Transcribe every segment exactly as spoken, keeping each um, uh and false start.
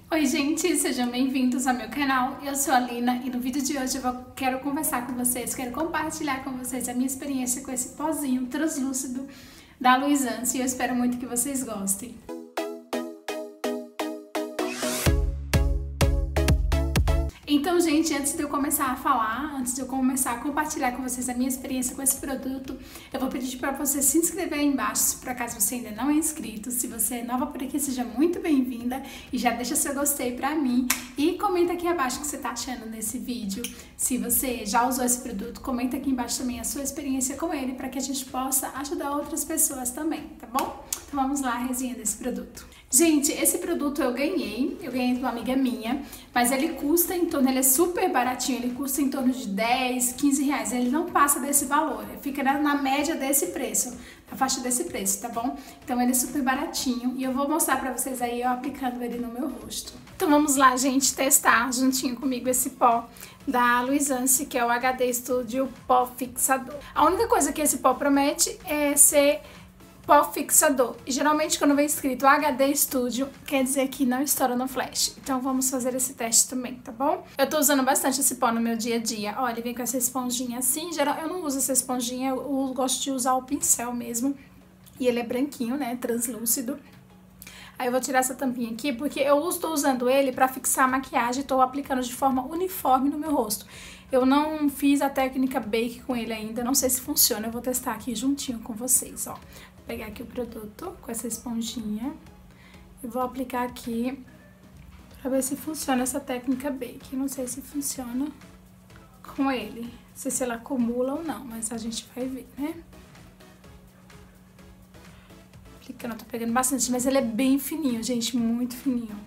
Oi gente, sejam bem-vindos ao meu canal, eu sou a Lina e no vídeo de hoje eu vou, quero conversar com vocês, quero compartilhar com vocês a minha experiência com esse pozinho translúcido da Luisance e eu espero muito que vocês gostem. Então, gente, antes de eu começar a falar, antes de eu começar a compartilhar com vocês a minha experiência com esse produto, eu vou pedir para você se inscrever aí embaixo, se por acaso você ainda não é inscrito. Se você é nova por aqui, seja muito bem-vinda e já deixa seu gostei pra mim e comenta aqui abaixo o que você tá achando nesse vídeo. Se você já usou esse produto, comenta aqui embaixo também a sua experiência com ele para que a gente possa ajudar outras pessoas também, tá bom? Então vamos lá, a resenha desse produto. Gente, esse produto eu ganhei, eu ganhei de uma amiga minha, mas ele custa em torno, ele é super baratinho, ele custa em torno de dez, quinze reais, ele não passa desse valor, fica na, na média desse preço, na faixa desse preço, tá bom? Então ele é super baratinho e eu vou mostrar pra vocês aí eu aplicando ele no meu rosto. Então vamos lá, gente, testar juntinho comigo esse pó da Luisance, que é o H D Studio Pó Fixador. A única coisa que esse pó promete é ser pó fixador. E geralmente quando vem escrito H D Studio, quer dizer que não estoura no flash. Então vamos fazer esse teste também, tá bom? Eu tô usando bastante esse pó no meu dia a dia. Olha, ele vem com essa esponjinha assim. Geral, eu não uso essa esponjinha, eu gosto de usar o pincel mesmo. E ele é branquinho, né? Translúcido. Aí eu vou tirar essa tampinha aqui, porque eu estou usando ele pra fixar a maquiagem e tô aplicando de forma uniforme no meu rosto. Eu não fiz a técnica Bake com ele ainda, não sei se funciona. Eu vou testar aqui juntinho com vocês, ó. Vou pegar aqui o produto com essa esponjinha e vou aplicar aqui pra ver se funciona essa técnica Bake. Não sei se funciona com ele, não sei se ela acumula ou não, mas a gente vai ver, né? Aplicando, eu tô pegando bastante, mas ele é bem fininho, gente, muito fininho.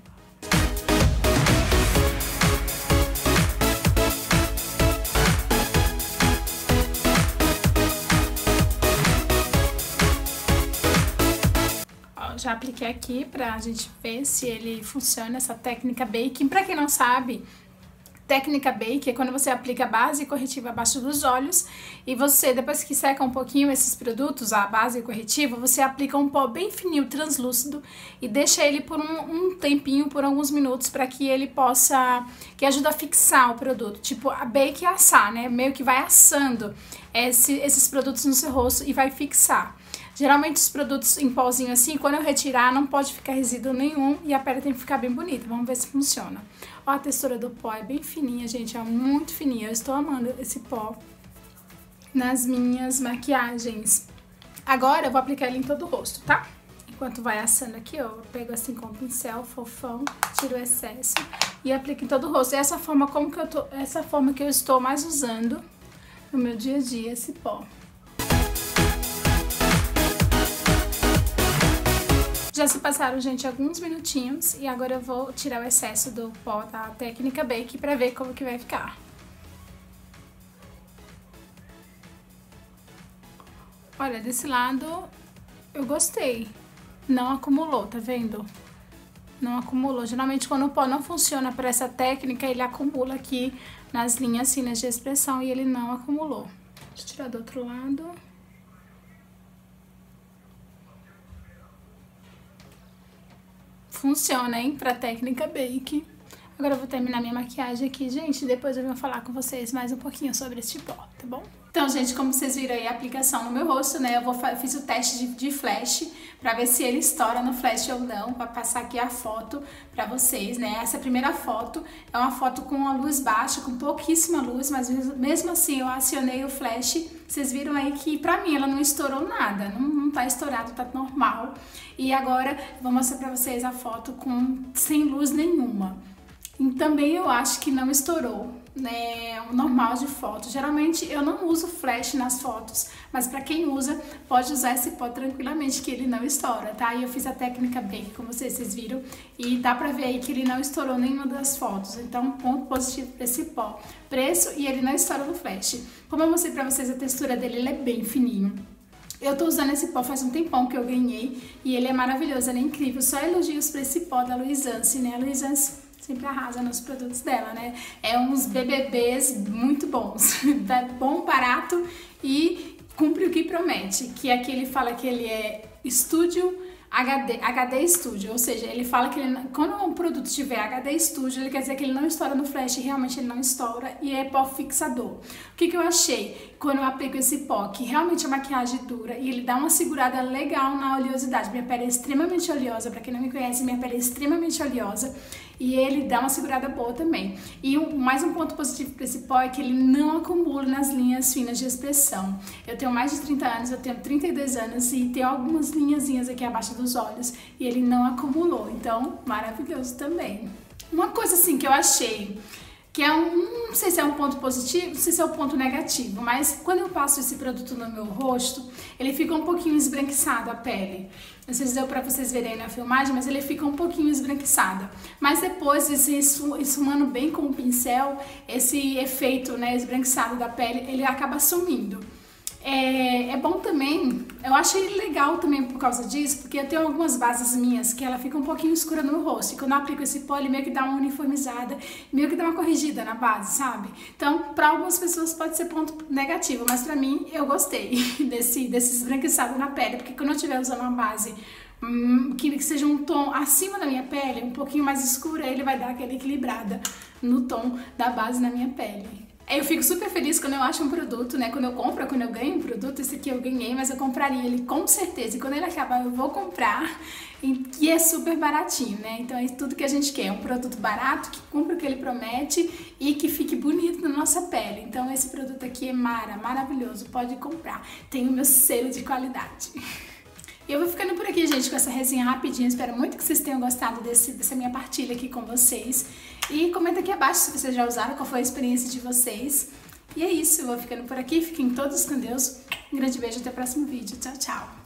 Já apliquei aqui pra gente ver se ele funciona, essa técnica Bake. Pra quem não sabe, técnica Bake é quando você aplica base e corretivo abaixo dos olhos e você, depois que seca um pouquinho esses produtos, a base e o corretivo, você aplica um pó bem fininho, translúcido e deixa ele por um, um tempinho, por alguns minutos, para que ele possa, que ajuda a fixar o produto. Tipo, a Bake é assar, né? Meio que vai assando esse, esses produtos no seu rosto e vai fixar. Geralmente os produtos em pozinho assim, quando eu retirar, não pode ficar resíduo nenhum e a pele tem que ficar bem bonita. Vamos ver se funciona. Ó, a textura do pó é bem fininha, gente, é muito fininha. Eu estou amando esse pó nas minhas maquiagens. Agora eu vou aplicar ele em todo o rosto, tá? Enquanto vai assando aqui, ó, eu pego assim com o pincel fofão, tiro o excesso e aplico em todo o rosto. E essa forma, como que eu tô, essa forma que eu estou mais usando no meu dia a dia, esse pó. Já se passaram, gente, alguns minutinhos e agora eu vou tirar o excesso do pó da técnica Bake pra ver como que vai ficar. Olha, desse lado eu gostei. Não acumulou, tá vendo? Não acumulou. Geralmente quando o pó não funciona para essa técnica, ele acumula aqui nas linhas finas de expressão e ele não acumulou. Deixa eu tirar do outro lado. Funciona, hein, pra técnica Bake. Agora eu vou terminar minha maquiagem aqui, gente, depois eu venho falar com vocês mais um pouquinho sobre esse pó, tá bom? Então, gente, como vocês viram aí a aplicação no meu rosto, né, eu, vou, eu fiz o teste de, de flash pra ver se ele estoura no flash ou não, pra passar aqui a foto pra vocês, né? Essa primeira foto é uma foto com a luz baixa, com pouquíssima luz, mas mesmo assim eu acionei o flash. Vocês viram aí que pra mim ela não estourou nada, não, não tá estourado, tá normal. E agora eu vou mostrar pra vocês a foto com, sem luz nenhuma. E também eu acho que não estourou, né, o normal de foto. Geralmente eu não uso flash nas fotos, mas pra quem usa, pode usar esse pó tranquilamente que ele não estoura, tá? E eu fiz a técnica Bake, como vocês, vocês viram, e dá pra ver aí que ele não estourou nenhuma das fotos. Então, ponto positivo pra esse pó. Preço e ele não estoura no flash. Como eu mostrei pra vocês, a textura dele, ele é bem fininho. Eu tô usando esse pó faz um tempão que eu ganhei e ele é maravilhoso, ele é incrível. Só elogios pra esse pó da Luisance, né? A Luisance sempre arrasa nos produtos dela, né? É uns B B Bs muito bons. É bom, barato e cumpre o que promete. Que aqui ele fala que ele é estúdio H D, H D Studio, ou seja, ele fala que ele, quando um produto tiver H D Studio, ele quer dizer que ele não estoura no flash, e realmente ele não estoura, e é pó fixador. O que, que eu achei quando eu aplico esse pó? Que realmente a maquiagem dura e ele dá uma segurada legal na oleosidade. Minha pele é extremamente oleosa, pra quem não me conhece, minha pele é extremamente oleosa, e ele dá uma segurada boa também. E um, mais um ponto positivo para esse pó é que ele não acumula nas linhas finas de expressão. Eu tenho mais de trinta anos, eu tenho trinta e dois anos e tem algumas linhazinhas aqui abaixo dos olhos e ele não acumulou, então maravilhoso também. Uma coisa assim que eu achei que é um, não sei se é um ponto positivo, não sei se é um ponto negativo, mas quando eu passo esse produto no meu rosto, ele fica um pouquinho esbranquiçado a pele. Não sei se deu pra vocês verem na filmagem, mas ele fica um pouquinho esbranquiçado. Mas depois, esse esfumando bem com o pincel, esse efeito, né, esbranquiçado da pele, ele acaba sumindo. É, é bom também, eu achei legal também por causa disso, porque eu tenho algumas bases minhas que ela fica um pouquinho escura no rosto, e quando eu aplico esse pó, ele meio que dá uma uniformizada, meio que dá uma corrigida na base, sabe? Então, para algumas pessoas pode ser ponto negativo, mas pra mim, eu gostei desse, desse esbranquiçado na pele, porque quando eu estiver usando uma base hum, que, que seja um tom acima da minha pele, um pouquinho mais escura, ele vai dar aquela equilibrada no tom da base na minha pele. Eu fico super feliz quando eu acho um produto, né? Quando eu compro, quando eu ganho um produto, esse aqui eu ganhei, mas eu compraria ele com certeza. E quando ele acabar, eu vou comprar. E é super baratinho, né? Então é tudo que a gente quer. É um produto barato, que cumpre o que ele promete e que fique bonito na nossa pele. Então esse produto aqui é mara, maravilhoso. Pode comprar. Tem o meu selo de qualidade. E eu vou ficando por aqui, gente, com essa resenha rapidinha. Espero muito que vocês tenham gostado desse, dessa minha partilha aqui com vocês. E comenta aqui abaixo se vocês já usaram, qual foi a experiência de vocês. E é isso, eu vou ficando por aqui. Fiquem todos com Deus. Um grande beijo, até o próximo vídeo. Tchau, tchau.